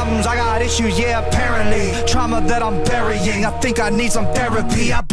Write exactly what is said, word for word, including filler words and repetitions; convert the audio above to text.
problems, I got issues, yeah, apparently. Trauma that I'm burying, I think I need some therapy. I